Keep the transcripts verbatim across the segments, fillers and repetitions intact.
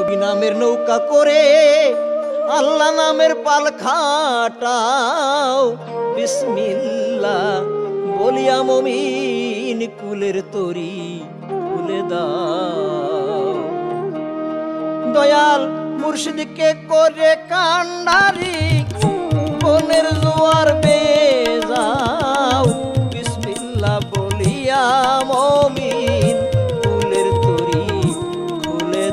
নবী নামের নৌকা করে আল্লাহ নামের পাল খাটাও বিসমিল্লাহ বলিয়া মুমিন কুলের তরি খুলে দাও। দয়াল মুর্শিদকে করে কান্ডারি বনের জোয়ার বেজাও বিসমিল্লাহ বলিয়া মুমিন কুলের তরি খুলে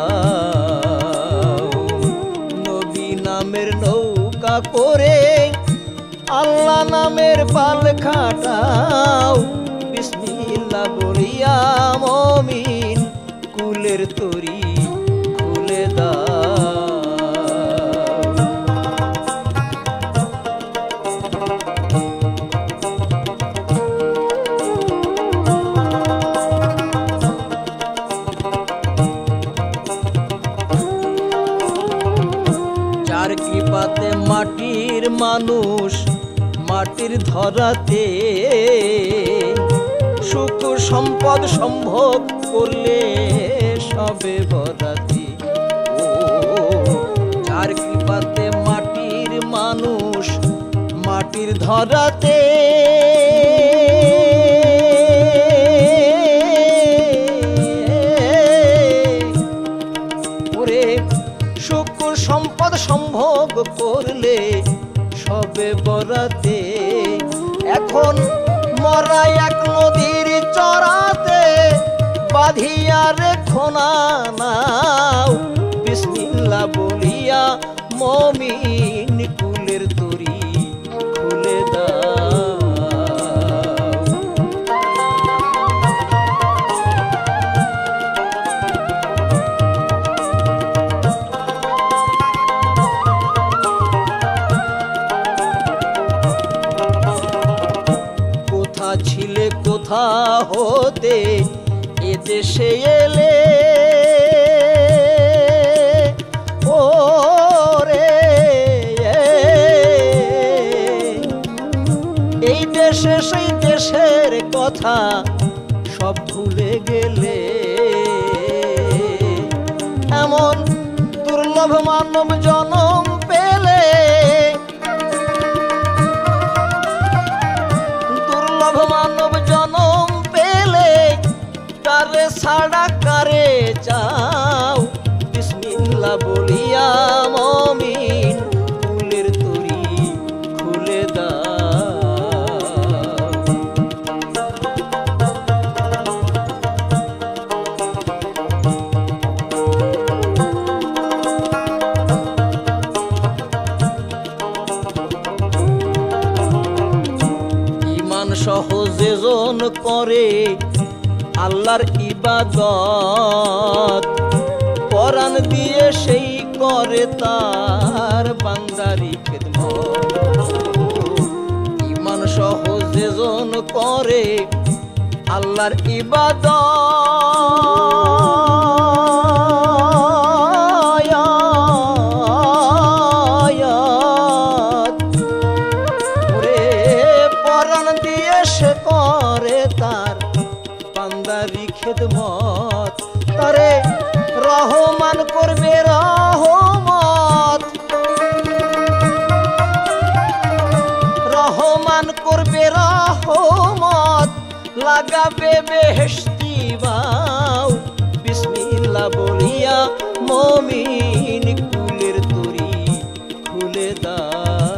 দাও। নবী নামের নৌকা করে আল্লাহ নামের পাল খাটাও বিসমিল্লাহ বলিয়া মুমিন কুলের তরি খুলে দাও। যার কৃপাতে মাটির মানুষ মাটির ধরাতে সুখ সম্পদ সম্ভব করলে সবে বরাতে। ও যার কৃপাতে মাটির মানুষ মাটির ধরাতে ওরে সুখ সম্পদ সম্ভব করলে সবে বরাতে। এখন মরা এক নদীর চরাতে বাঁধিয়া রেখো না নাও বিসমিল্লাহ বলিয়া মুমিন কুলের তরি খুলে দাও। ছিলে কোথা হতে এদেশে এলে ও রে এই দেশে সেই দেশের কথা সব ভুলে গেলে। এমন দুর্লভ মানব জনম পেলে মানব জনম পেলে কারে ছাড়া কারে চাও বিসমিল্লাহ বলিয়া মুমিন কুলের তরি খুলে দাও। সহজে জন করে আল্লাহর ইবাদত পরাণ দিয়ে সেই করে তার বান্দারি খেদমত। ঈমান সহজে জন করে আল্লাহর ইবাদত ওরে পরাণ দিয়ে সে করে তার বান্দারি খেদমত। তারে রহমান করবে রহমত, রহমান করবে রহমত, লাগাবে বেহেশতি বাউ বিসমিল্লাহ বলিয়া মুমিন কুলের তরি খুলে দাও।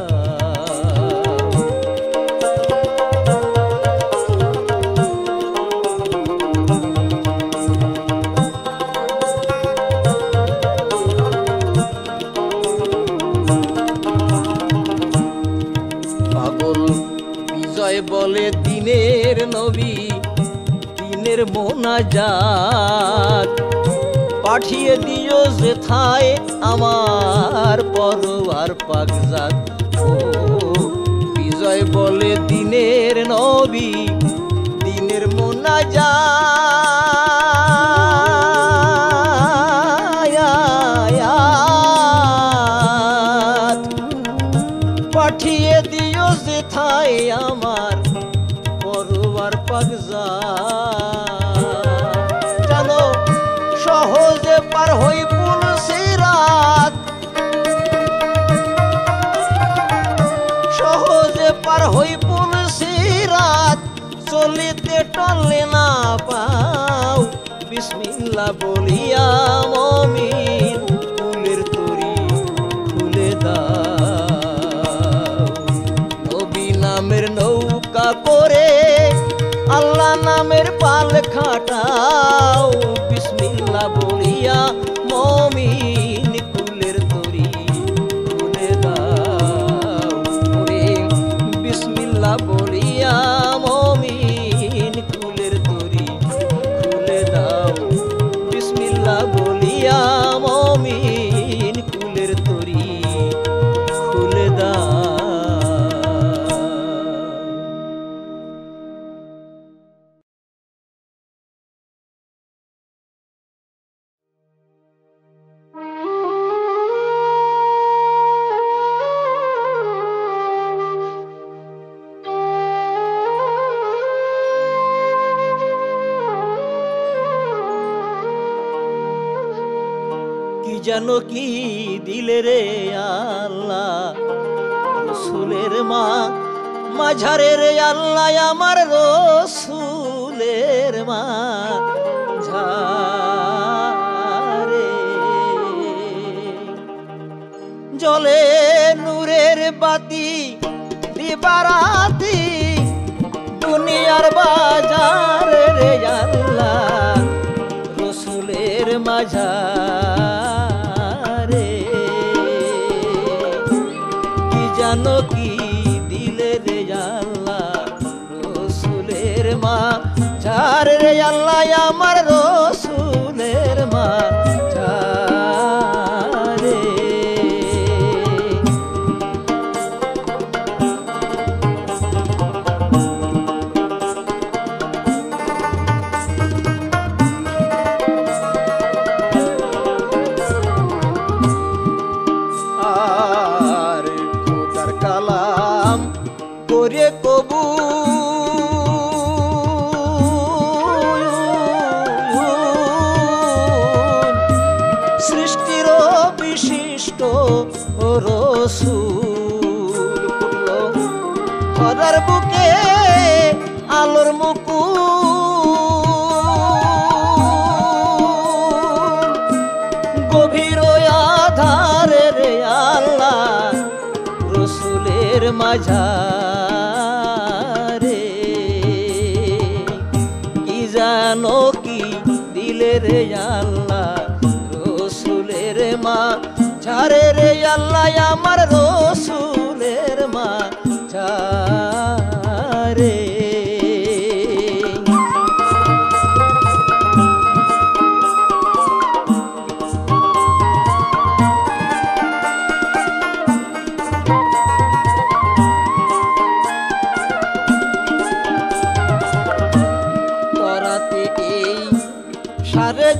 বলে দিনের নবী দিনের মোনাজাত পাঠিয়ে দিও যেথায় আমার পরওয়ার পাকজাত। ও বিজয় বলে দিনের নবী দিনের মোনাজাত পাঠিয়ে দিও যেথায় আমার পরওয়ার পাকজাত। জানো সহজে পার হই পুল চলিতে টলে না পাও বিসমিল্লাহ বলিয়া মমিন ফুলের তরি খুলে দাও নবী নামের নৌকা করে আল্লাহ নামের পাল খাটাও বিসমিল্লাহ বলিয়া মমিন কুলের তরি খুলে দাও ওরে বিসমিল্লাহ বলিয়া মমিন কুলের তরি খুলে দাও বিসমিল্লাহ বলিয়া মমিন কুলের তরি খুলে দাও। জানো কি দিলে রে আল্লাহ রসুলের মা মাঝারে রে আল্লাহ আমার রসুলের মা ঝারে জলে নূরের বাতি দিবারাতি দুনিয়ার বাজার রে আল্লাহ রসুলের মাঝা জানো কি দিলে রে আল্লাহ রসুলের মা ঝার রে আল্লাহ আমার রসুলের মা ঝারে করে কবু সৃষ্টির বিশিষ্ট রসুল খোদার বুকে আলোর মুকুল গভীর আধারে রে আল্লাহ রসুলের মাঝা জানো কি দিলে রে আল্লাহ রসুলের মা ঝারে রে আল্লাহ আমার রসুলের মা ঝারে সারে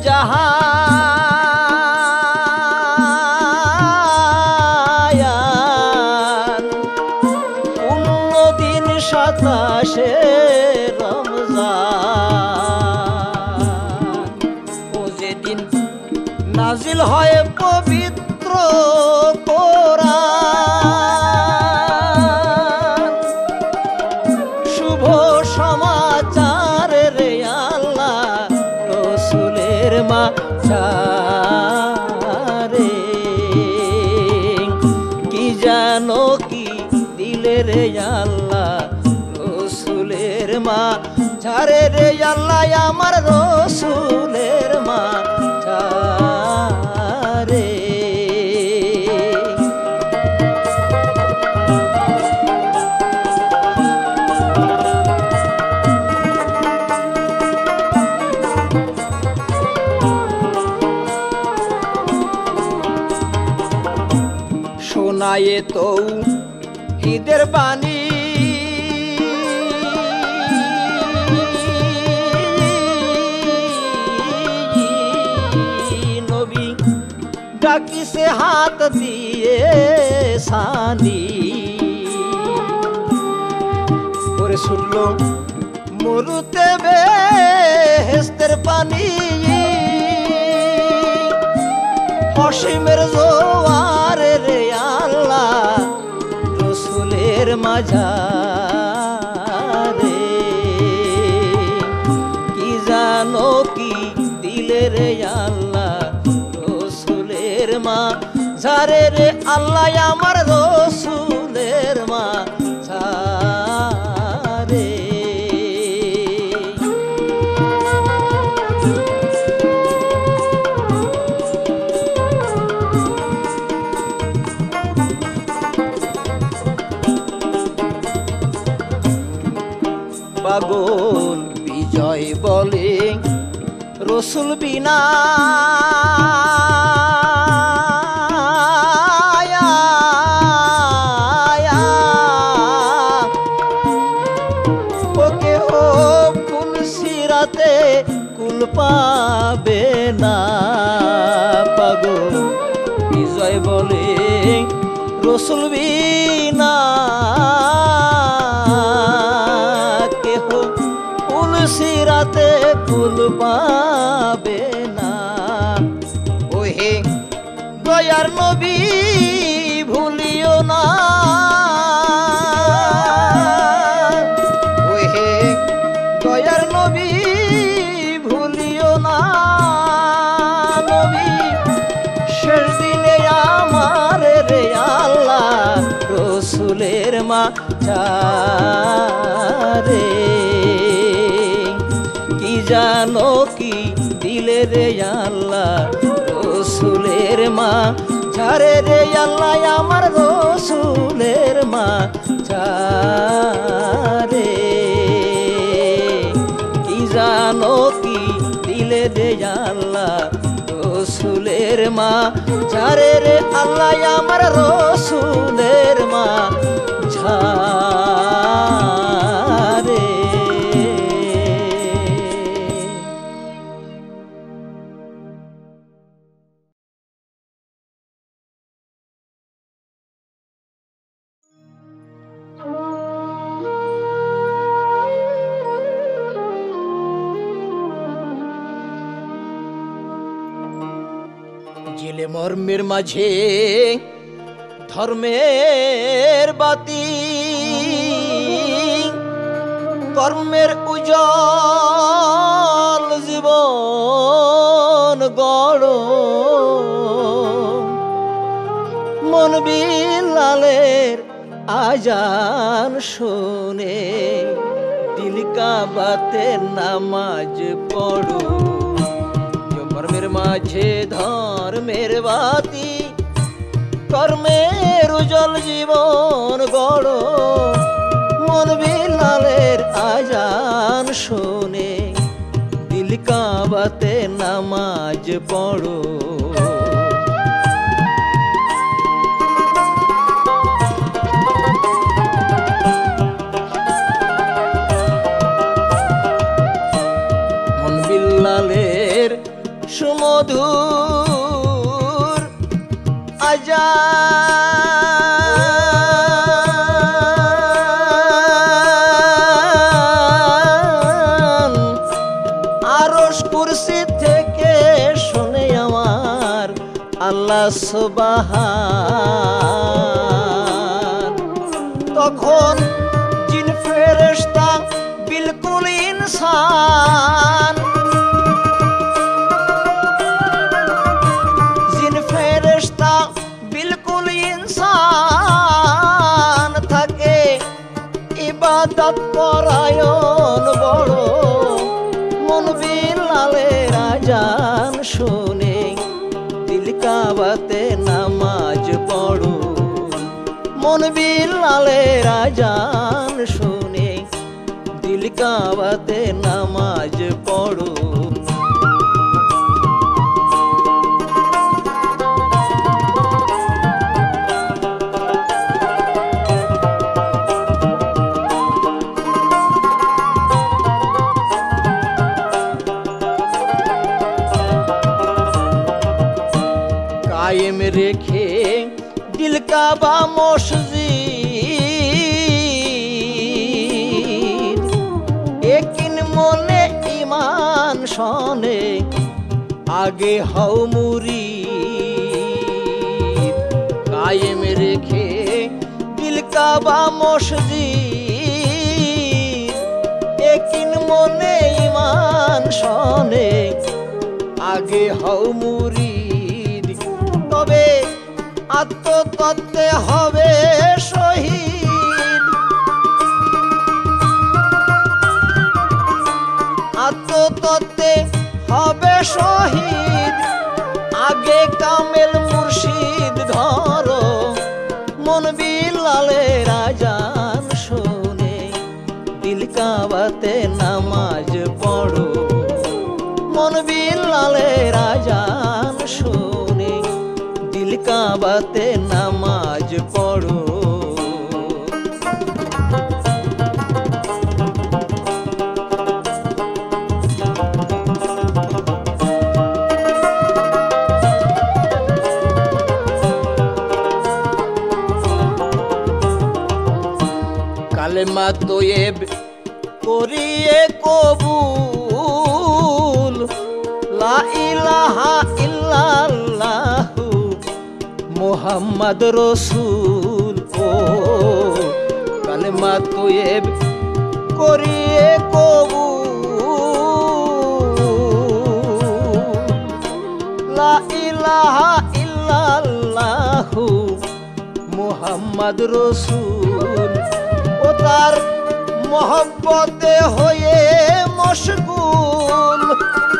জাহান পূর্ণ দিন সাতাশে রমজান ও যেদিন নাজিল হয় পবিত্র কোরআন শুভ সমাচার রে আল্লাহ রসুলের মা ঝারে কি জানো কি দিলে রে আল্লাহ রসুলের মা ঝারে রে আল্লাহ আমার রসুলের মা ঝারে শোনায়ে তো ঈদের বাণী নবী ডাকিছে হাত দিয়ে সানি করে ছুটলো মরুতে বেহেশতের পানি অসীমের জোয়ারে রে আল্লাহ রসুলের মাঝারে রে আল্লাহ রসুলের মা ঝারে রে আল্লাহ আমার রসুলের মা ঝারে পাগল বিজয় বলে রসুল বিনা ওকে ও কুল সিরাতে কুল পাবে না পাগল বিজয় বলে রসুল বিনা সিরাতে কুল পাবে না ওহে দয়ার নবী ভুলিও না ওহে দয়ার নবী ভুলিও না নবী শেষ দিনে আমার রে আল্লাহ রসুলের মা ঝারে জানো কি দিলে রে আল্লাহ রসুলের মা ঝারে রে আল্লাহ আমার রসুলের মা ঝারে কি জানো কি দিলে রে আল্লাহ রসুলের মা ঝারে রে আল্লাহ আমার রসুলের মা ঝারে জেলে মর্মের মাঝে ধর্মের বাতি কর্মের উজ্জ্বল জীবন গড় মন বিলালের আজান শুনে দিল কাবাতে নামাজ পড়ো কর্মের মাঝে ধর্মের বাতি কর্মের উজ্জ্বল জীবন গড় মন বিলালের আজান শুনে দিল কাবাতে নামাজ পড়ো মন বিলালের সুমধুর আজান আরশ কুরসি থেকে শুনে আমার আল্লাহ সুবহান তখন জিন ফেরেশতা বিলকুল ইনসান বিলকুল ইনসান থাকে ইবাদত পরায়ণ বড় মন বিলালের আজান শুনে দিল কাবাতে নামাজ পড়ো মন বিলালের আজান শুনে দিল কাবাতে নামাজ পড়ো কায়েম রেখে দিল কাবা মসজিদ একিন মনে ঈমান শনে আগে হও মুরিদ কায়েম রেখে দিল কাবা মসজিদ একিন মনে ঈমান শনে আগে হও মুরিদ তবে আত্মতত্ত্বে হবে শহীদ আত্মতত্ত্বে হবে শহীদ আগে কামেল মুর্শিদ ধরো মন বিলালে রাজান শোনে দিল কাবাতে নামাজ পড়ো মন বিলালে রাজান শোনে দিল কাবাতে নামাজ পড়ো কালেমা তোয়েব করিয়ে কবুল লা ইলাহা ইল্লাল্লাহু মুহাম্মদ রাসূল ও কালেমা তোয়েব করিয়ে কবুল লা ইলাহা ইল্লাল্লাহু মুহাম্মদ রাসূল ও তার মহব্বতে হয়ে মশগুল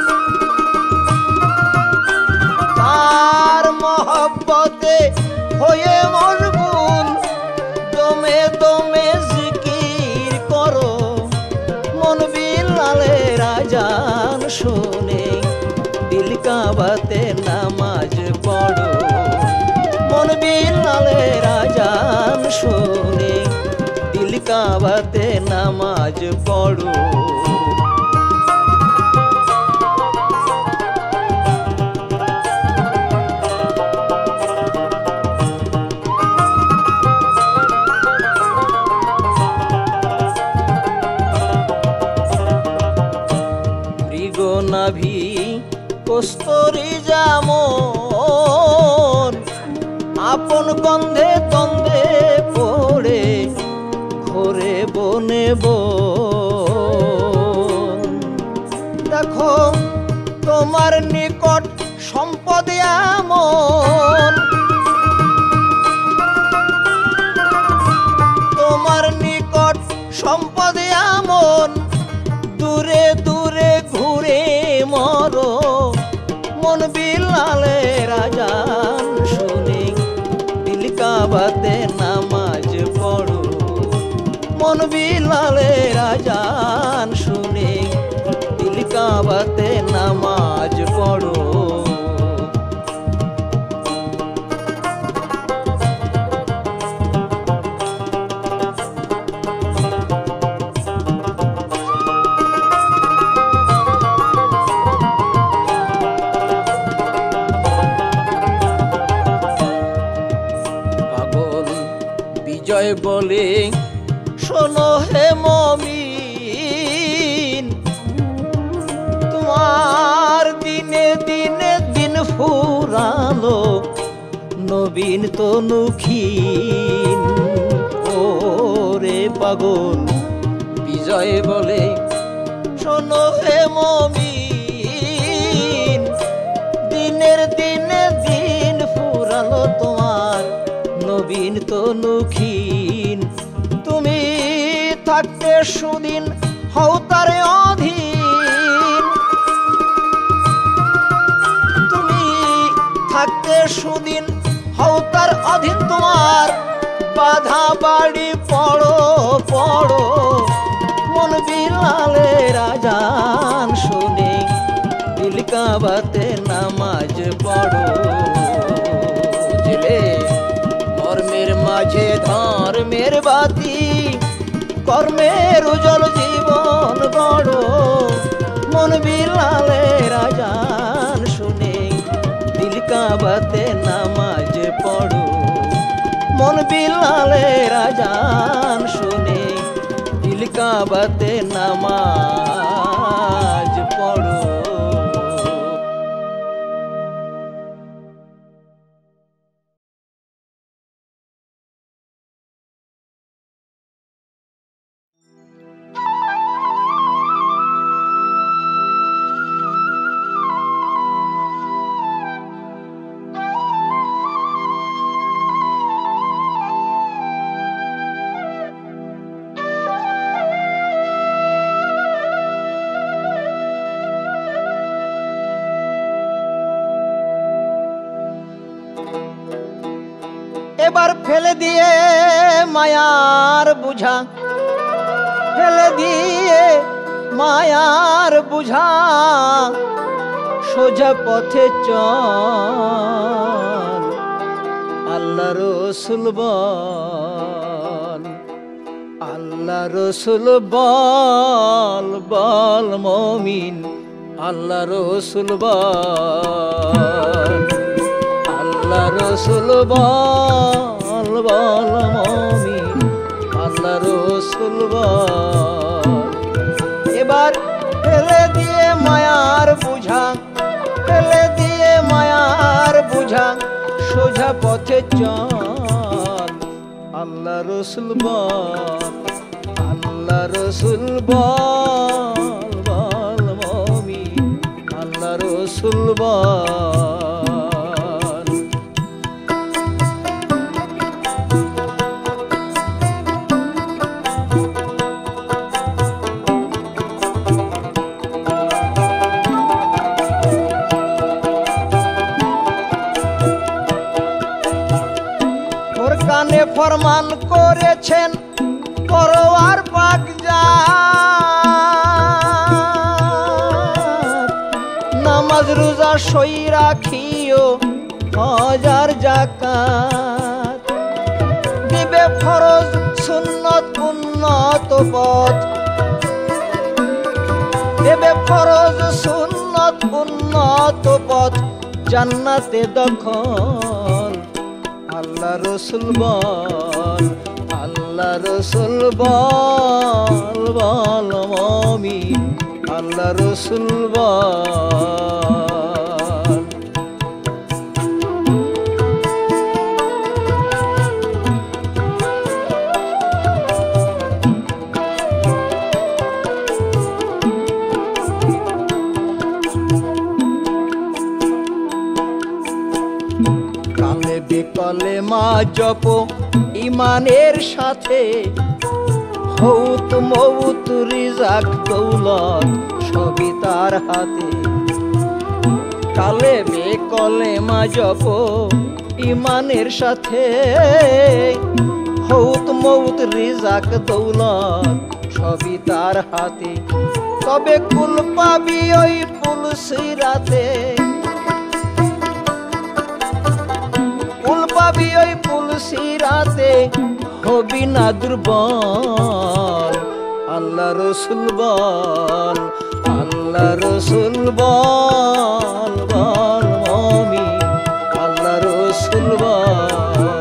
তার মহব্বতে হয়ে মশগুল দমে দমে জিকির করো মন বিলালে রাজান শোনে দিল কাবাতে নামাজ পড়ো মন বিলালে রাজান শোনে দিল কাবাতে নামাজ পড়ো মৃগনাভি কস্তরি যেমন আপন গন্ধে দ্বন্দ্বে পড়ে ঘোরে বনে বন দেখো তোমার নিকট সম্পদ এমন তোমার নিকট সম্পদ এমন দূরে দূরে ঘুরে মরো মন বিলালে রাজান শুনে দিল কাবাতে নামাজ পড়ো মন বিলালে রাজান শুনে দিল কাবাতে নামাজ পড়ো বিজয় বলে শোনো হে মমিন তোমার দিনে দিনে দিন ফুরালো নবীন তনুক্ষীন ওরে পাগল বিজয় বলে শোনো হে মমিন দিনের দিনে দিন ফুরালো তোমার নবীন তনুক্ষীন তুমি থাকতে সুদিন হও তার অধীন তুমি থাকতে সুদিন হও তার অধীন তোমার বাধা বাড়ি পড়ো পড়ো মন বিলালে রাজান শুনে দিল কাবাতে নামাজ পড়ো জেলে মর্মের মাঝে ধর্মের বাতি কর্মের উজ্জ্বল জীবন গড় মন বিলালে রাজান শুনে দিল কাবাতে নামাজ পড়ো মন বিলালে রাজান শুনে দিল কাবাতে নামাজ পড়ো এবার ফেলে দিয়ে মায়ার বুঝা, ফেলে দিয়ে মায়ার বুঝা, সোজা পথে চল। আল্লাহ রসুল বল, আল্লাহ রসুল বল, বল মমিন আল্লাহ রসুল বল, আল্লাহ রসুল বল, বল মমিন আল্লাহ রসুল বল। এবার ফেলে দিয়ে মায়ার বুঝা, ফেলে দিয়ে মায়ার বুঝা, সোজা পথে চল। আল্লাহ রসুল বল, আল্লাহ রসুল বল, বল মমিন আল্লাহ রসুল বল। কানে ফরমান করেছেন পরোয়ার পাক জাত, নামাজ রোজা সই রাখিও হাজার যাকাত, দিবে ফরজ সুন্নত উন্নত পথ, দেবে ফরজ সুন্নত উন্নত পথ, জান্নাতে দখল। আল্লাহ রসুল বল, আল্লাহ রসুল বল, বল মমিন আল্লাহ রসুল বল। বিকলে মা জপ ইমানের সাথে, হউত মউত রিজাক দৌলত সবই তার হাতে। কালে বেকলে মা জপ ইমানের সাথে, হউত মউত রিজাক দৌলত সবই তার হাতে। তবে কুল পাবি ওই পুল সিরাতে, কুল পাবি ওই পুল সিরাতে, হবি না দুর্বল। আল্লাহ রসুল বল, আল্লাহ রসুল বল, বল মমিন আল্লাহ রসুল বল।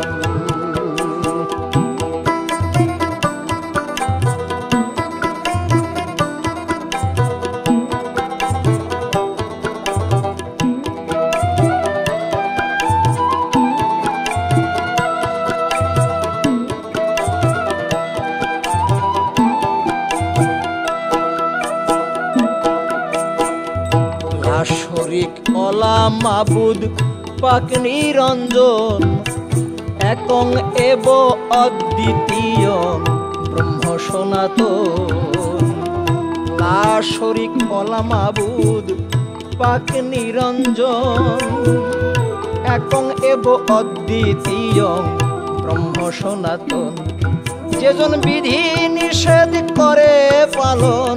মাবুদ পাক নিরঞ্জন, একং এব অদ্বিতীয় ব্রহ্ম সনাতন। লা শরীক অলা মাবুদ পাক নিরঞ্জন, একং এব অদ্বিতীয় ব্রহ্ম সনাতন। যেজন বিধি নিষেধ করে পালন,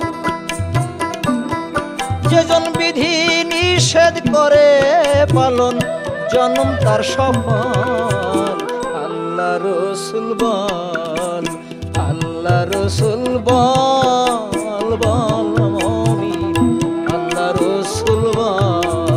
যেজন বিধি নিষেধ করে পালন, জন্ম তার সফল। আল্লাহ রসুল বল, আল্লাহ রসুল বল, বল মমিন আল্লাহ রসুল বল।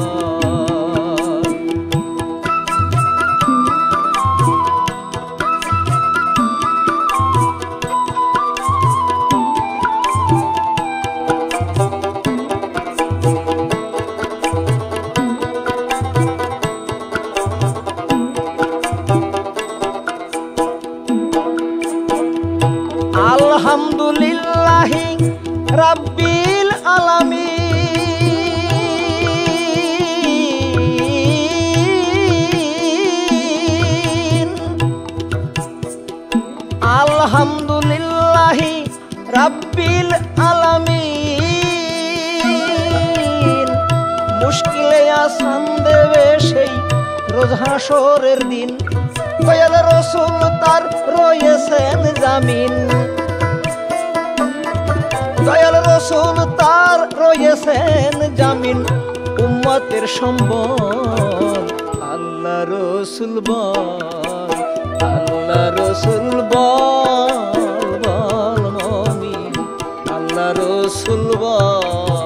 আলহামদুলিল্লাহি রাব্বিল আলামিন, আলহামদুলিল্লাহি রাব্বিল আলামিন। মুশকিলে আসান দেবে সেই রোজ হাসরের দিন, দয়াল রসুল তার রয়েছেন জামিন, দয়াল রসুল তার রয়েছেন জামিন, উম্মতের সম্বল আল্লাহ রসুল বল, আল্লাহ রসুল বল বল মমিন, আল্লাহ রসুল বল।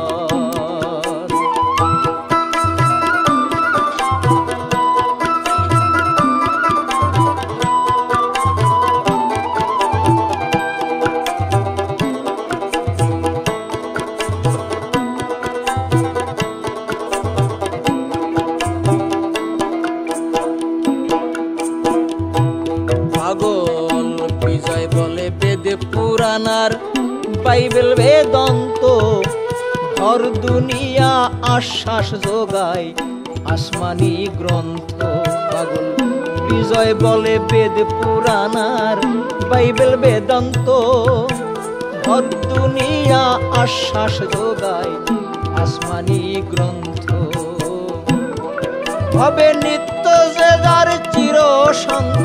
পুরানার বাইবেল বেদান্ত ঘর দুনিয়া আশ্বাস যোগায় আসমানি গ্রন্থ। পাগল বিজয় বলে বেদ পুরানার বাইবেল বেদান্ত ঘর দুনিয়া আশ্বাস যোগায় আসমানি গ্রন্থ। হবে নিত্য যে যার চির সন্থ,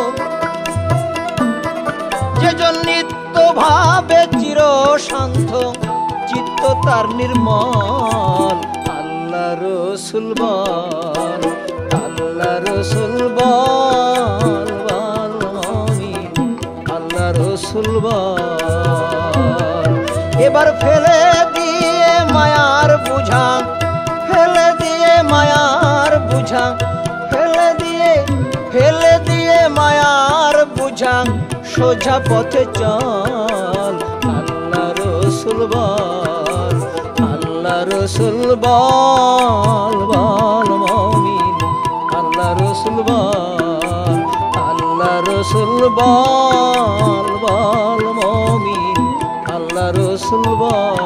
যেজন নিত্য ভাবে চির শান্ত, চিত্ত তার নির্মল আল্লাহ রসুল বল, আল্লাহ রসুল বল বল মমিন, আল্লাহ রসুল বল। এবার ফেলে দিয়ে মায়ার বুঝা, ফেলে দিয়ে মায়ার বুঝা, ফেলে দিয়ে ফেলে দিয়ে মায়ার বুঝা, সোজা পথে চল আল্লাহ রসুল বল, আল্লাহ রসুল বল বল মমিন, আল্লাহ রসুল বল, আল্লাহ রসুল বল বল মমিন, আল্লাহ রসুল বল।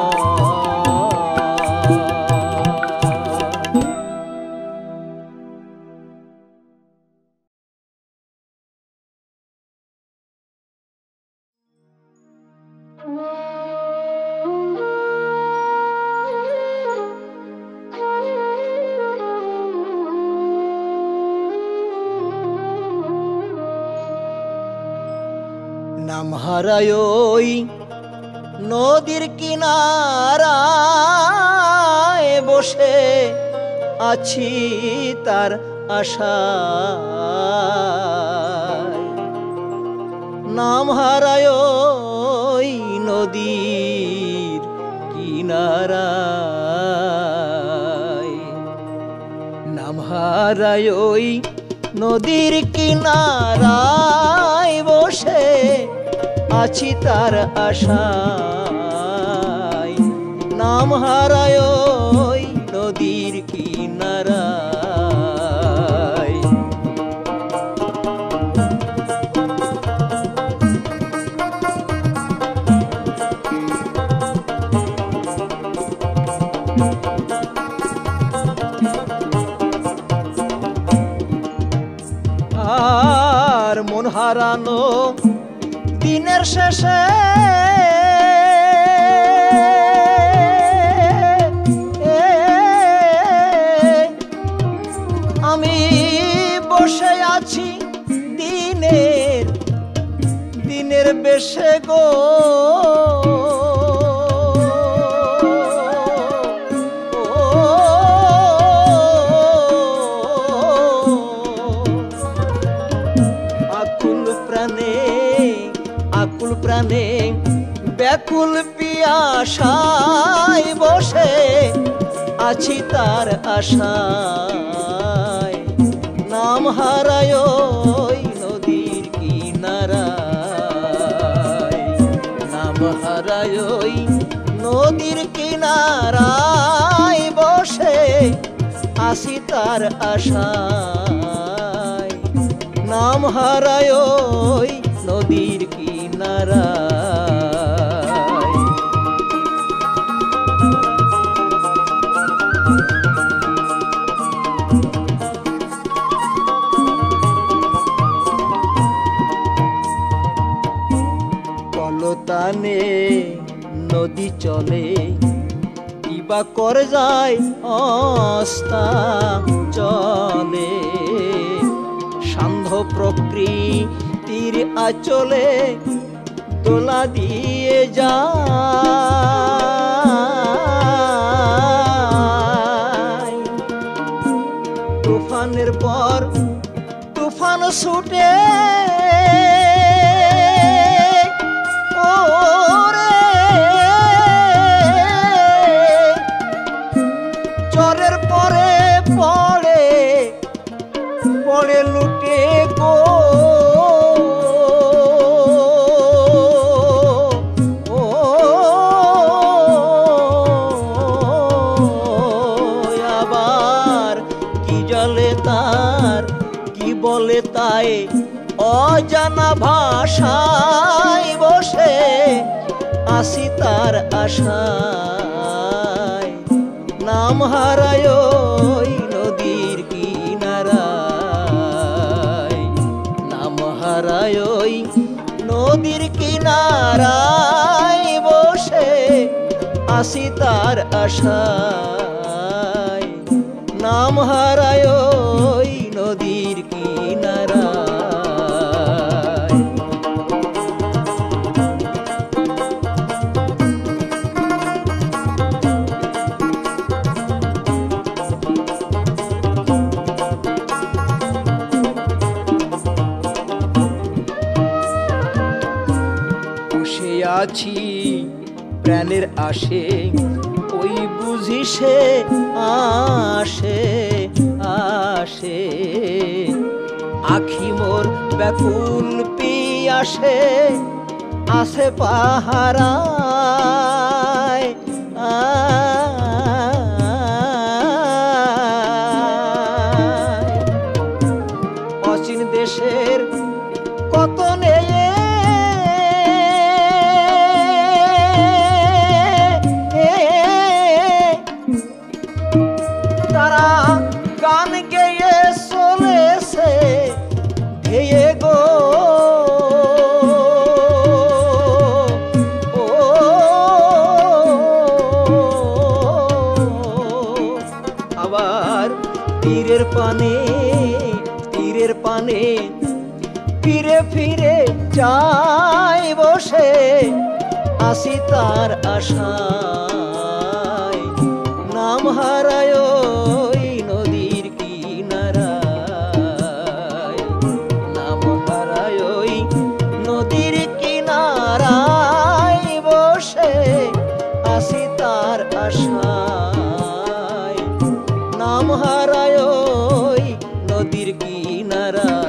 নাম হারায় ওই নদীর কিনারায় বসে আছি তার আশায়, নাম হারায় ওই নদীর কিনারায়, নাম হারায় ওই নদীর কিনারায় বসে আছি তার আশায়, নাম হারায় ওই নদীর কিনারায়। আর মন হারানো দিনের শেষে আমি বসে আছি দিনের দিনের বেশে গো, আকুল প্রাণে ব্যাকুল পিয়াসায় বসে আছি তার আশায়, নাম হারায় ওই নদীর কিনারায়, নাম হারায় ওই নদীর কিনারায় বসে আছি তার আশায়, নাম হারায় ওই নদীর কিনারায়। কলতানে নদী চলে কিবা করে যায় অস্তা চলে, সান্ধ্য প্রকৃতির আচলে দোলা দিয়ে যায়। তুফানের পর তুফান ছুটে চরের পরে পড়ে পড়ে লুটে গো আবার কি জলে তার কি বলে তাই অজানা ভাষায় বসে আসি তার আশায়। নাম হারায় ওই নদীর কিনারায়, নাম হারায় ওই নদীর কিনারায় বসে আসি তার আশায়। নাম হারায় ওই নদীর কিনারায়। আছি প্রাণের আসে ওই বুঝি সে আসে আসে আখি মোর ব্যাকুল পিয়াসে আসে পাহারায়। অচিন দেশের কত নেই গান গেয়ে চলেছে ধেয়ে গো ও আবার তীরের পানে তীরের পানে ফিরে ফিরে যাই বসে আসি তার আশায়। নাম হারায় ওই নদীর কিনারায়, নাম হারায় ওই নদীর কিনারায় বসে আসি তার আশায়। নাম হারায় ওই নদীর কিনারায়।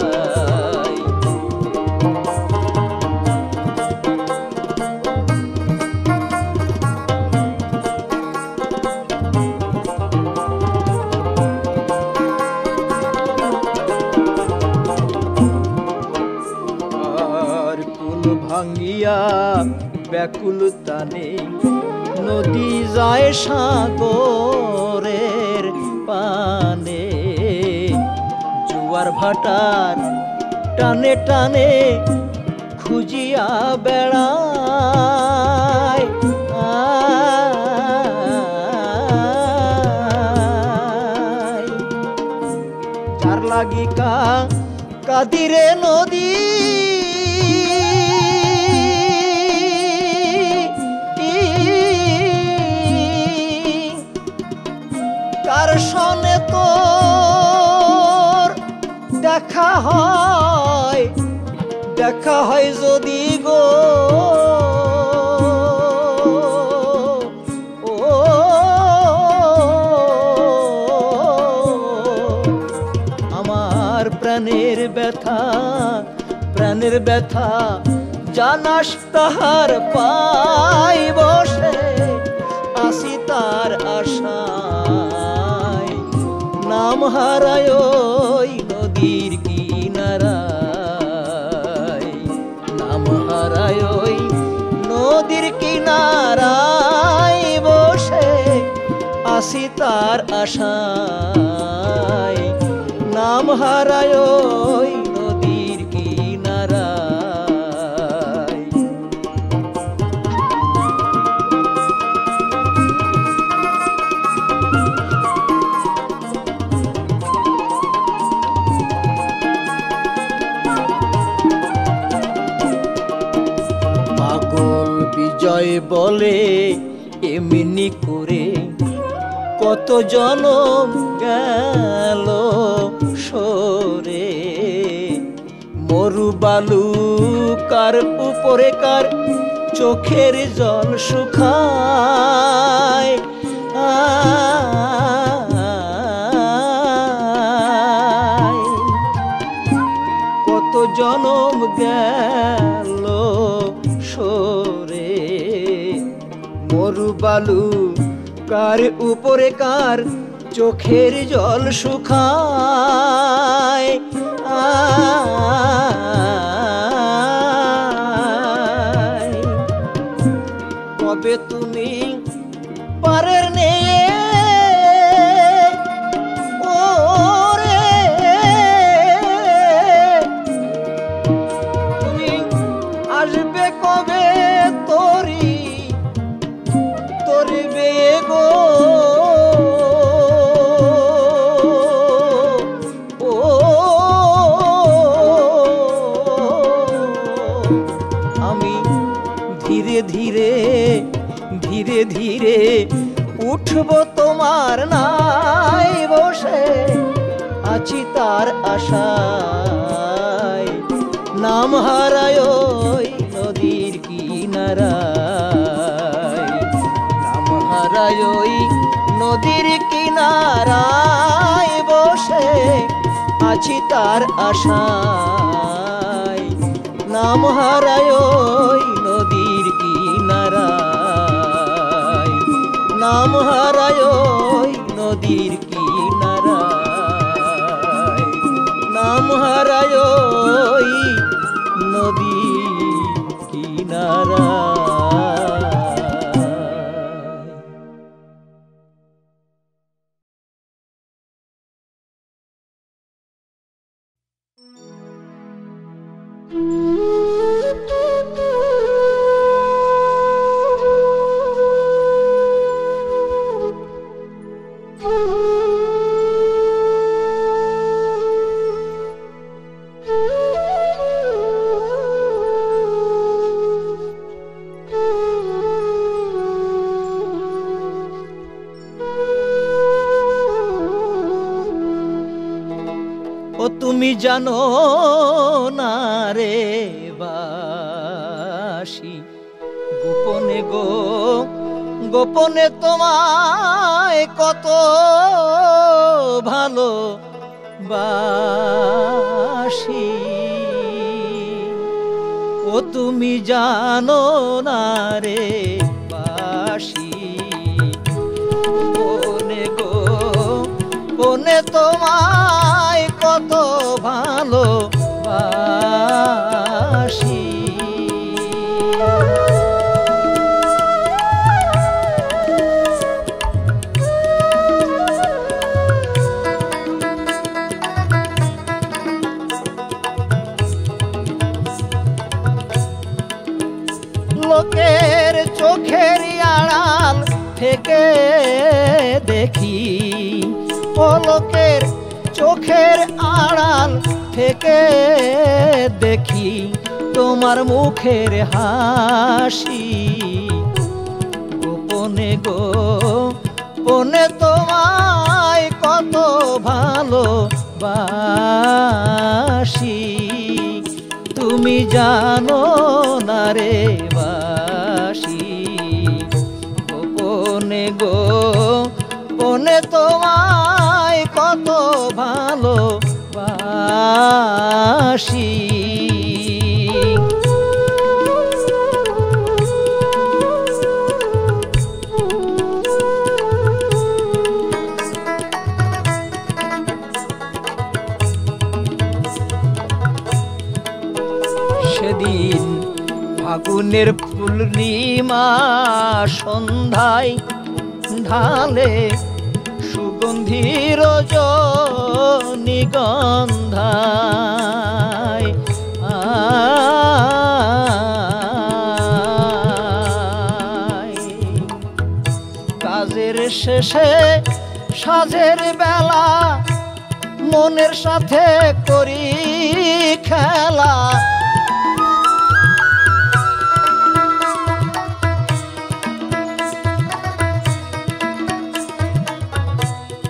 ভাঙ্গিয়া ব্যাকুল তানে নদী যায় সাগরের পানে। জোয়ার ভাটার টানে টানে খুঁজিয়া বেড়ায়। যার লাগিকা কাদিরে নদী শোনে তোর দেখা হয় দেখা হয় যদি গো ও আমার প্রাণের ব্যথা প্রাণের ব্যথা জানাস তাহার পাই বসে আসি তার আশায়। নাম হারায় ওই নদীর কিনারায়, নাম হারায় ওই নদীর কিনারায় বসে আসি তার আশায়। নাম হারায় ওই নদীর কিনারায়। চলে এমনি করে কত জনম গেল সরে মরু বালু কার উপরে কার চোখের জল শুকায় কত জনম গেল সরে মরু বালু কার উপরে কার চোখের জল শুকায় কবে তুমি পারের নে ওরে তুমি আসবে কবে তোরি তোরি বেগো ধীরে ধীরে ধীরে উঠব তোমার নাই বসে আছি তার আশায় নাম হারায় ওই নদীর কিনারায় নাম হারায় ওই নদীর কিনারায় বসে আছি তার আশায় নাম হারায় ওই নদীর কিনারায় নাম হারায় ওই নদীর কিনারায় নাম হারায় ওই নদীর কিনারায় তুমি জানো না রে বাসি গোপনে গো গোপনে তোমায় কত ভালো বাসি ও তুমি জানো না রে বাসি গোপনে গো গোপনে তোমায় কত ভালো বাসি লোকের চোখের আড়াল থেকে দেখি ও লোকের চোখের আড়াল থেকে দেখি তোমার মুখের হাসি গোপনে গো গোপনে তোমায় কত ভালো বাসি তুমি জানো না রে বাসি গোপনে গো গোপনে তোমায় কত ভালো বাসি সেদিন ফাগুনের পূর্ণিমা সন্ধ্যায় ঢালে সুগন্ধি রজনীগন্ধায় কাজের শেষে সাজের বেলা মনের সাথে করি খেলা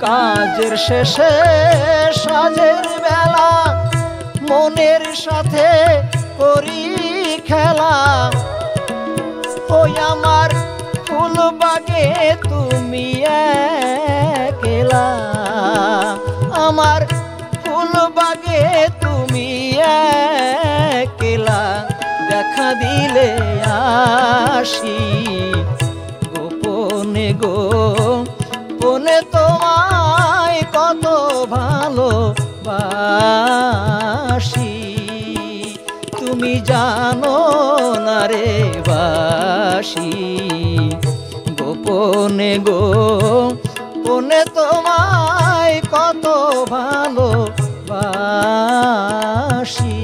কাজের শেষে সাজের বেলা মনের সাথে করি খেলা ওই আমার ফুল বাগে তুমি একলা আমার ফুল বাগে তুমি একলা দেখা দিলে আসি গোপনে গো গোপনে তোমায় কত ভালোবাসি তুমি জানো না রে বাসি গোপনে গো গোপনে তোমায় কত ভালোবাসি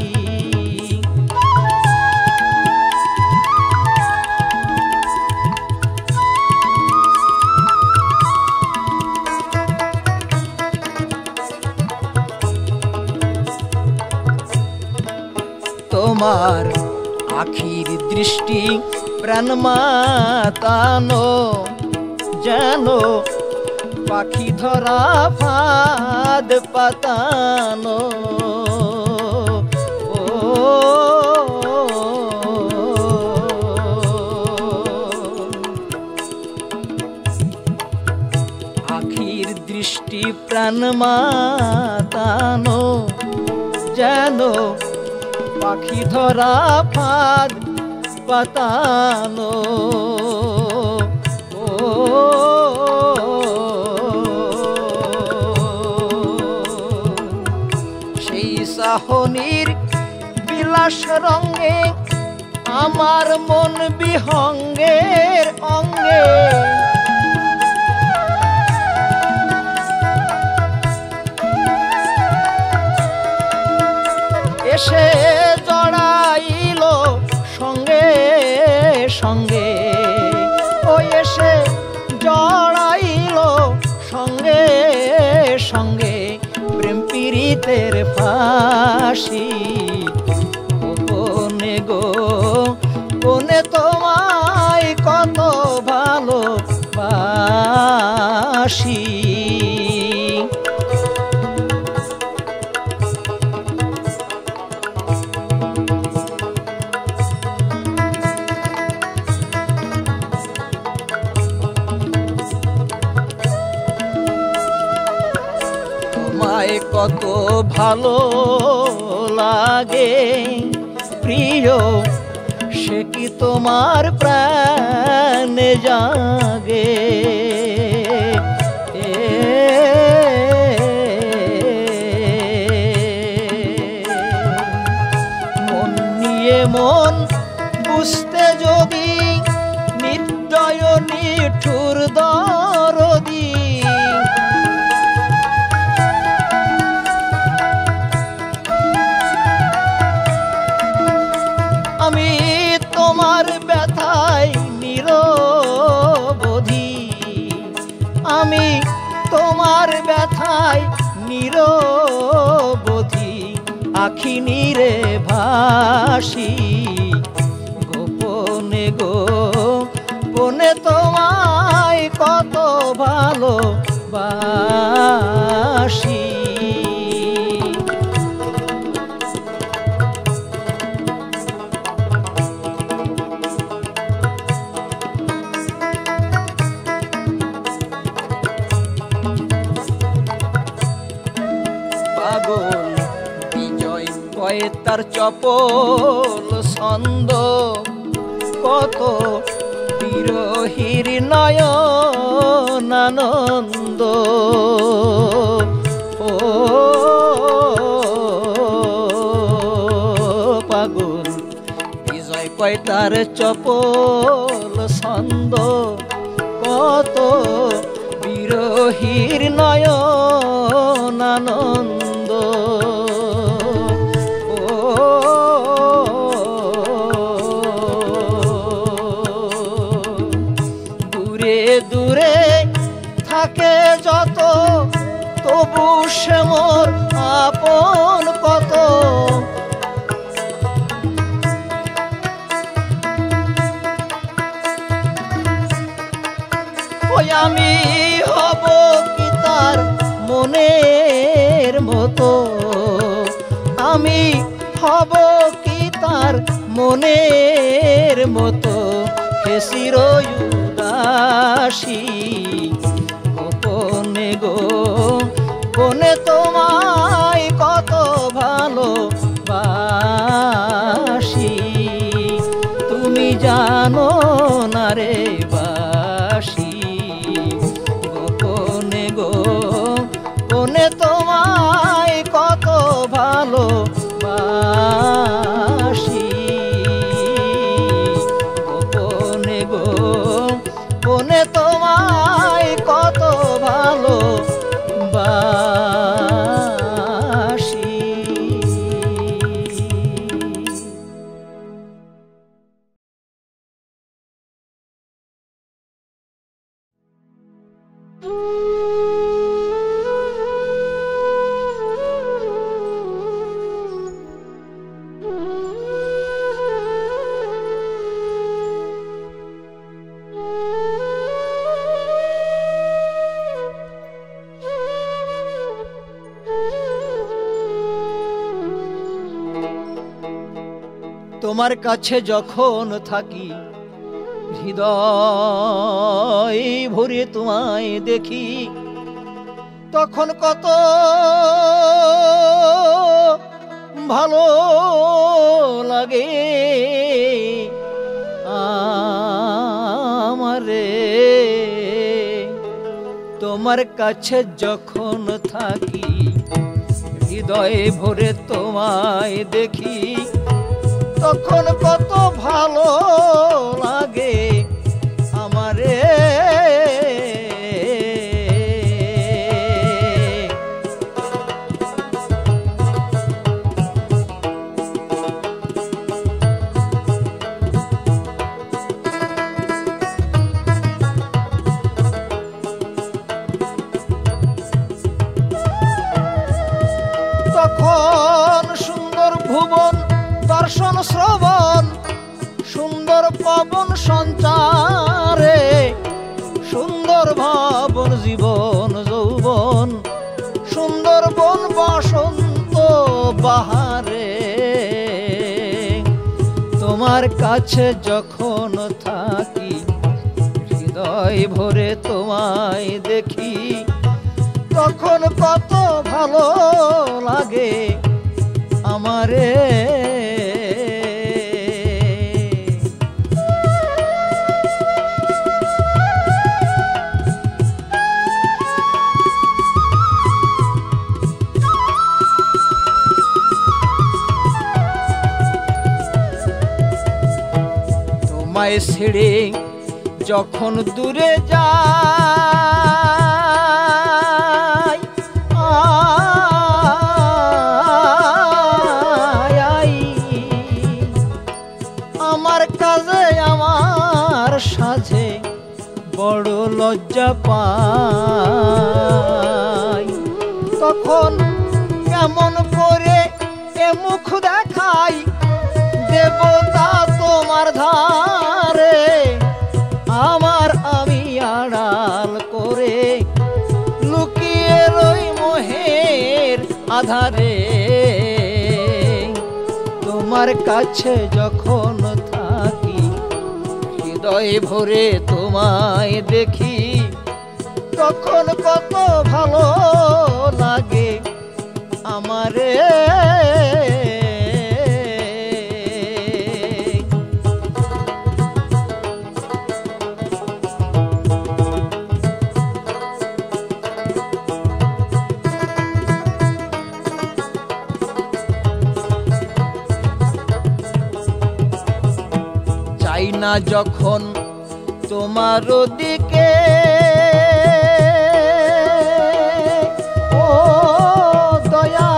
তোমার আখির দৃষ্টি প্রাণ মাতানো যেন পাখি ধরা ফাঁদ পাতানো ও আখির দৃষ্টি প্রাণ মাতানো যেন পাখি ধরা ফাঁদ পাতানো ও সেই সাহনির বিলাস রঙে আমার মন বিহঙ্গের অঙ্গে এসে জড়াইল সঙ্গে সঙ্গে ও এসে জড়াইল সঙ্গে সঙ্গে প্রেম পীড়িতের ফাঁসি গোপনে গো গোপনে তোমায় কত ভালোবাসি কত ভালো লাগে প্রিয় সে কি তোমার প্রাণে জাগে মন নিয়ে মন বুঝতে যদি নির্দয় নিঠুর দরদি আমি তোমার ব্যথায় নিরবধি আমি তোমার ব্যথায় নিরবধি আখি নিরে ভাসি গোপনে গো গোপনে তোমায় কত ভালোবাসি বিজয় কয়ে তার চপল ছন্দ কত বিরহীর নয়ন আনন্দ ও পাগল বিজয় কয় তার চপল ছন্দ কত বিরহীর নয়ন আনন্দ ও দূরে দূরে থাকে যত তবু সে মোর আপন কত ওই আমি হব কি তার আমি হব কি তার মনের মতো হেসির উদাসী গোপনে গো গোপনে তোমায় কত ভালোবাসি তুমি জানো না রে বাসি গোপনে গো গোপনে তোমায় কত ভালোবাসি গোপনে গো গোপনে তোমায় কত ভালোবাসি। তোমার কাছে যখন থাকি হৃদয় ভরে তোমায় দেখি তখন কত ভালো লাগে আমারে তোমার কাছে যখন থাকি হৃদয় ভরে তোমায় দেখি তখন কত ভালো লাগে আমারে তখন সুন্দর ভুবন দর্শন শ্রবণ সুন্দর পবন সঞ্চারে সুন্দর ভাবন জীবন যৌবন সুন্দর বন বসন্ত বাহারে তোমার কাছে যখন থাকি হৃদয় ভরে তোমায় দেখি তখন কত ভালো লাগে আমারে তোমায় ছেড়ে যখন দূরে যাই আমার কাজে আমার সাথে বড় লজ্জা পাই তখন কেমন করে এ মুখ দেখাই দেবতা তোমার ধারে আমার আমি আড়াল করে লুকিয়ে রই মোহের আধারে তোমার কাছে যখন থাকি হৃদয় ভরে তোমায় দেখি তখন কত ভালো লাগে আমারে না যখন তোমার দিকে ও দয়া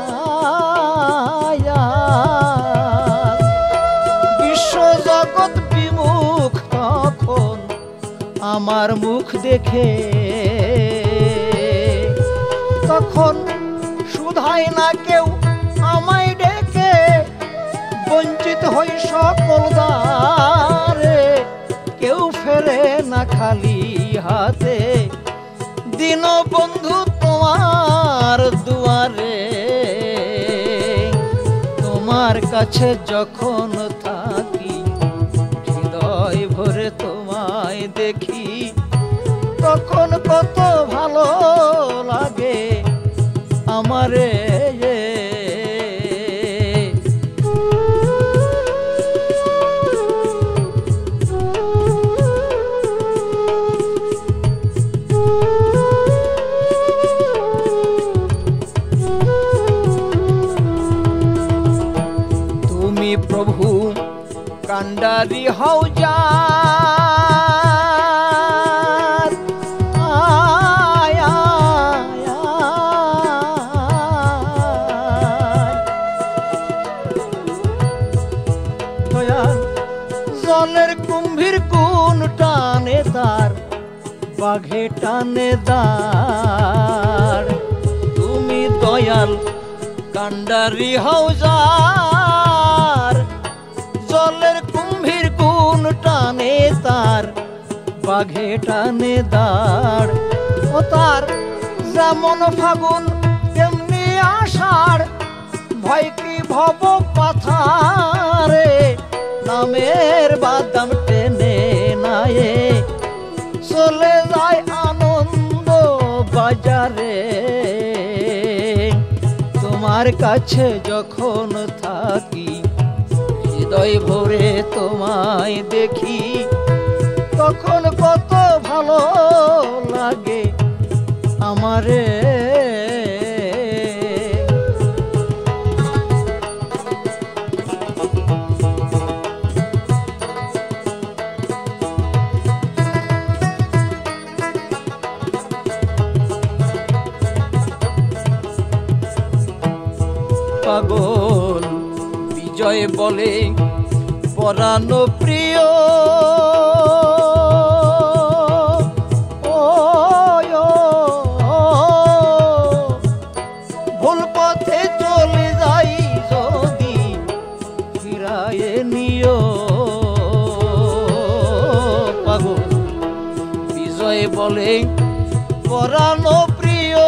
বিশ্ব জগৎ বিমুখ তখন আমার মুখ দেখে তখন শুধায় না কেউ আমায় ডেকে বঞ্চিত হই সকল দ্বারে কেউ ফেরে না খালি হাতে দিন বন্ধু তোমার দুয়ারে কাছে যখন থাকি হৃদয় ভরে তোমায় দেখি তখন কত ভালো লাগে আমারে তুমি প্রভু কান্ডারি হও যা বাঘে টানে দাঁড় তুমি দয়াল কান্ডারি হও যার জলের কুম্ভীর কোন টানে তার বাঘে টানে দাঁড় ও তার যেমন ফাগুন তেমনি আষাঢ় ভয় কি ভব পাথারে নামের বাদাম টেনে নায়ে চলে যায় আনন্দ বাজারে তোমার কাছে যখন থাকি হৃদয় ভরে তোমায় দেখি তখন কত ভালো লাগে আমারে পাগল বিজয় বলে পরাণ প্রিয় ভুল পথে চলে যাই যদি ফিরায়ে নিও পাগল বিজয় বলে পরাণ প্রিয়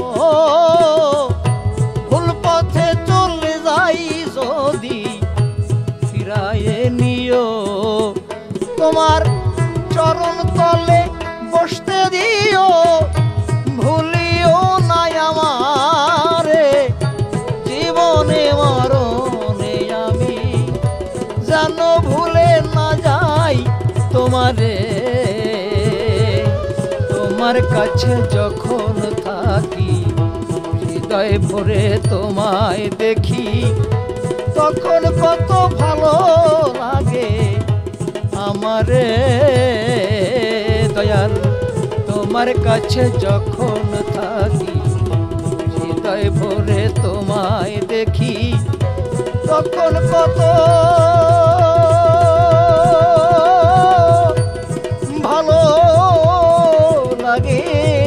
যদি ফিরায়ে নিও তোমার চরণ তলে বসতে দিও ভুলিও না আমারে জীবনে মরণে আমি যেন ভুলে না যাই তোমারে তোমার কাছে যখন থাকি হৃদয় ভরে তোমায় দেখি তখন কত ভালো লাগে আমারে দয়াল তোমার কাছে যখন থাকি হৃদয় ভরে তোমায় দেখি তখন কত ভালো লাগে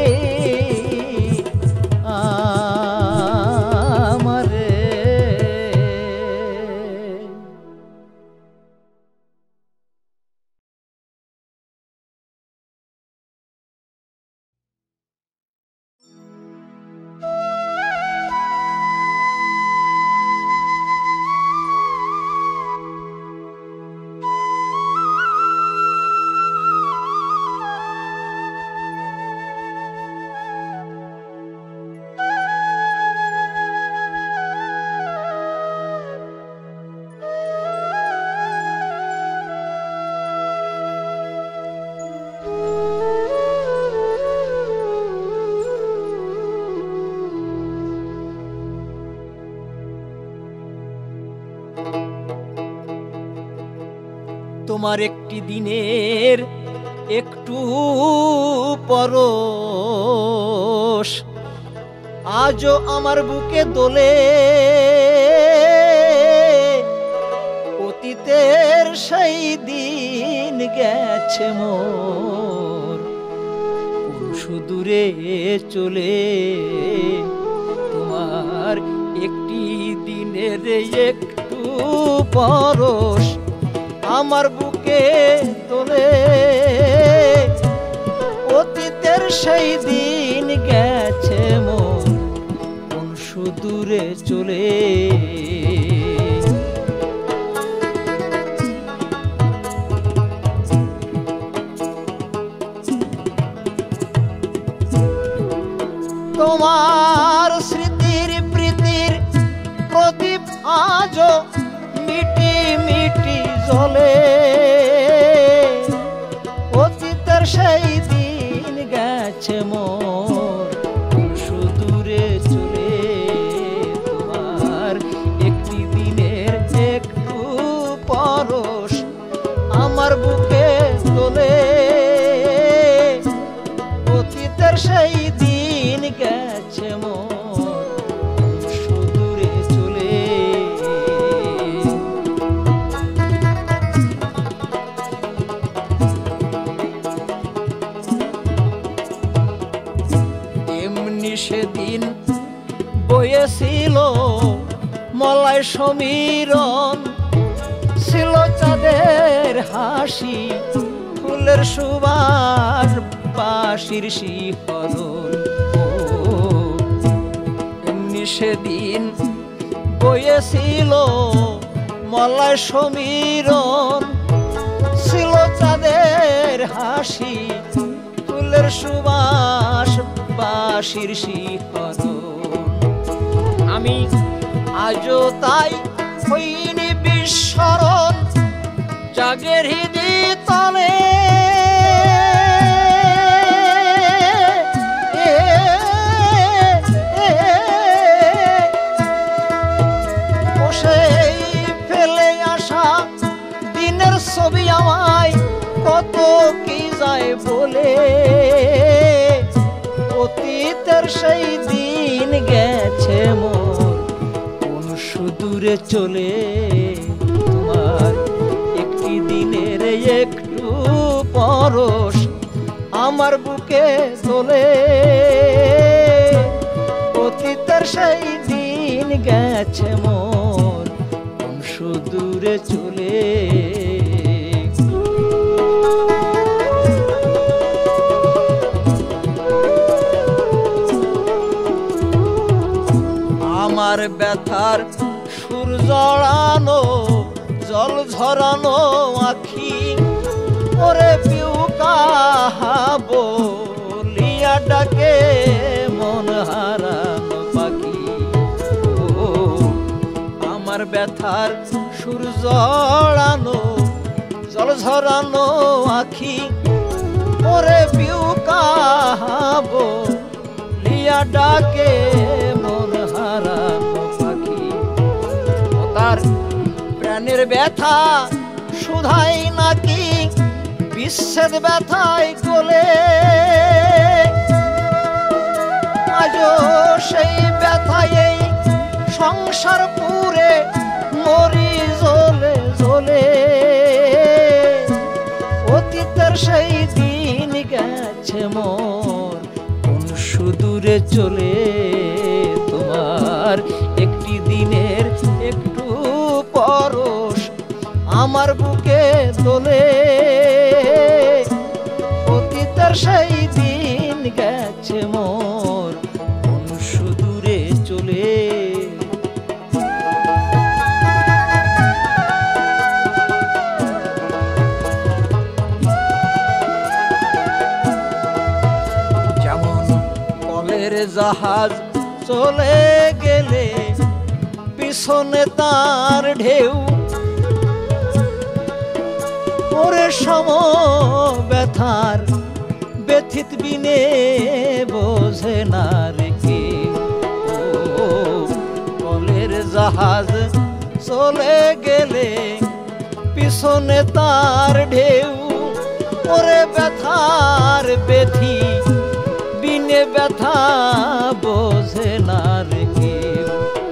তোমার একটি দিনের একটু পরশ আজও আমার বুকে দোলে অতীতের সেই দিন গেছে মোর কোন সুদূরে চলে তোমার একটি দিনের একটু পরশ আমার বুকে তোলে অতীতের সেই দিন গেছে মন কোন সুদূরে চলে তোমার স্মৃতির প্রীতির প্রদীপ আজ মিটি মিটি জ্বলে অতীতের সেই দিন গেছে মোর সুদূরে চলে তোমার একটি দিনের একটু পরশ আমার বুকে তোলে অতীতের সেই দিন গেছে মোর সুদূরে চলে এমনি সেদিন বয়েছিল মলাই সমীরণ ছিল চাঁদের হাসি ফুলের সুবাস বাঁশির শিহরণ এমনি সেদিন বয়েছিল মলাই সমীরণ ছিল চাঁদের হাসি ফুলের সুবাস বাঁশির শিহরণ আমি আজও তাই হইনি বিস্মরণ জাগের হৃদয় তলে সেই ফেলে আসা দিনের ছবি আমায় কত কি যায় বলে অতীতের সেই দিন গেছে মোর কোন সুদূরে চলে তোমার একটি দিনের একটু পরশ আমার বুকে তোলে অতীতের সেই দিন গেছে মোর কোন সুদূরে চলে আমার ব্যথার সুর জড়ানো জল ঝরানো আখি ওরে পিউকা বলিয়া ডাকে মন হারানো পাখি ও আমার ব্যথার সুর জড়ানো জল ঝরানো আখি ওরে পিউকা বলিয়া ডাকে মন হারানো পাখি ও তার প্রাণের ব্যথা শুধাই নাকি বিচ্ছেদ ব্যথায় কোলে আজও সেই ব্যথায় এই সংসার পুরে মরি জ্বলে জ্বলে অতীতের সেই দিন গেছে মোর কোন সুদূরে চলে তোমার একটি দিনের একটু পরশ আমার বুকে তোলে অতীতের সেই দিন গেছে মোর কোন সুদূরে চলে যেমন কলের জাহাজ চলে গেলে পিছনে তার ঢেউ ওরে সম ব্যথার ব্যথিত বিনে বোঝে না রে কেউ ও কলের জাহাজ চলে গেলে পিছনে তার ঢেউ ওরে ব্যথার ব্যথি বিনে ব্যথা বোঝে না রে কেউ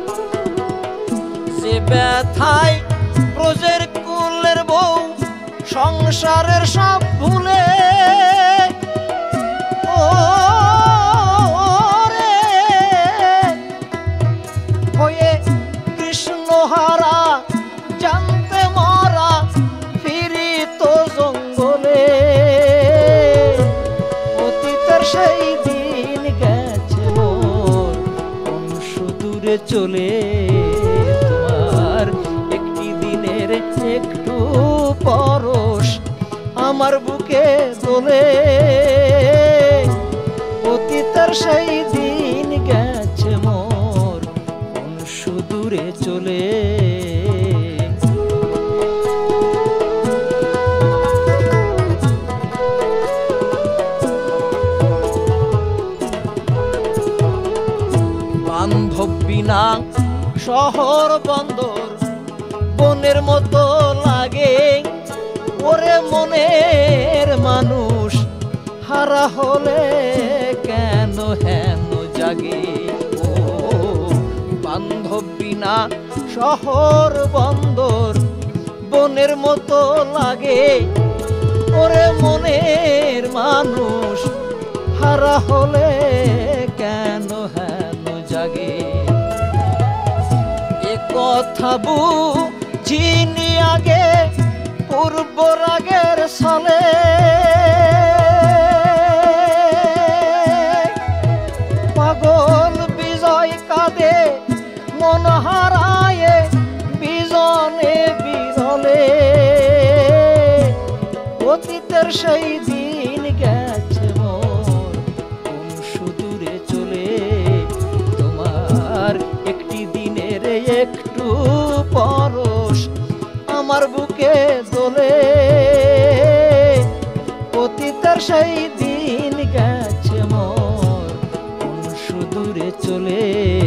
যে ব্যথায় ব্রজের কুলের বউ সংসারের সব ভুলে ও রে হয়ে কৃষ্ণ হারা জানতে মরা ফিরি তো জঙ্গলে অতীতের সেই দিন গেছে মোর কোন সুদূরে চলে তোমার একটি দিনের একটু পরশ আমার বুকে তোলে অতীতের সেই দিন বান্ধব বিনা শহর বন্দর বনের মতো লাগে ওরে মনের মানুষ হারা হলে কেন হেন জাগে ও বান্ধব বিনা শহর বন্দর বনের মতো লাগে ওরে মনের মানুষ হারা হলে কেন হেন জাগে এ কথা বুঝিনি আগে পূর্ব রাগের সালে পাগল বিজয় কাঁদে মন হারায় বিজনে বিরলে অতীতের সেই দিন গেছে মোর কোন সুদূরে চলে তোমার একটি দিনের একটু পরশ আমার বুকে দোলে অতীতের সেই দিন গেছে মোর কোন সুদূরে চলে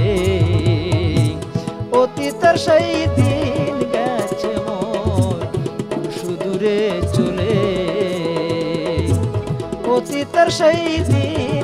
অতীতের সেই দিন গেছে মোর কোন সুদূরে চলে অতীতের সেই দিন